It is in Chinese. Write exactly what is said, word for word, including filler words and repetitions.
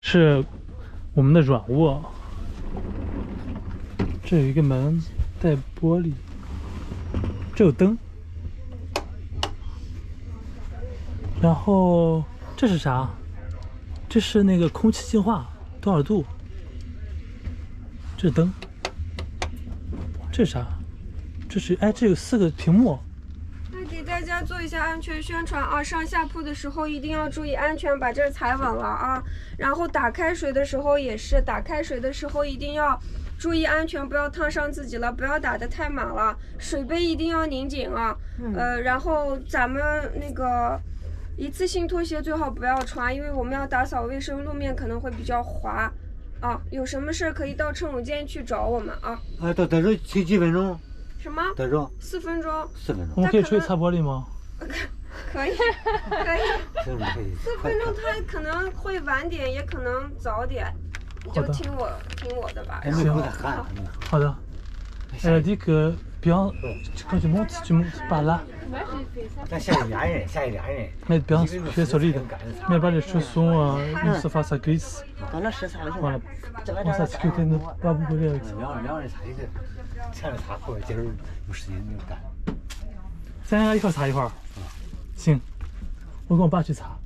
是我们的软卧。这有一个门带玻璃，这有灯。然后这是啥？这是那个空气净化，多少度？这是灯。这是啥？这是哎，这有四个屏幕。 那给大家做一下安全宣传啊！上下铺的时候一定要注意安全，把这儿踩稳了啊！然后打开水的时候也是，打开水的时候一定要注意安全，不要烫伤自己了，不要打得太满了，水杯一定要拧紧啊！嗯、呃，然后咱们那个一次性拖鞋最好不要穿，因为我们要打扫卫生，路面可能会比较滑。啊，有什么事可以到乘务间去找我们啊。 啊，到德州去几分钟？ 什么？ 德州？ 四分钟。 四分钟。 我们可以出去擦玻璃吗？ 可以，可以。四分钟，他可能会晚点，也可能早点，就听我听我的吧。 行，好的。Elle a dit que bien quand tu montes, tu montes par là. 那下一俩人，下一俩人。 Mais bien pieds solides. Mais pas les chaussons, une surface à glisse. Voilà. Pour sa sécurité, ne pas brûler avec ça. 两两人擦一个，前面擦后边，今儿有时间没有干。 咱俩一块擦一块儿。行，我跟我爸去擦。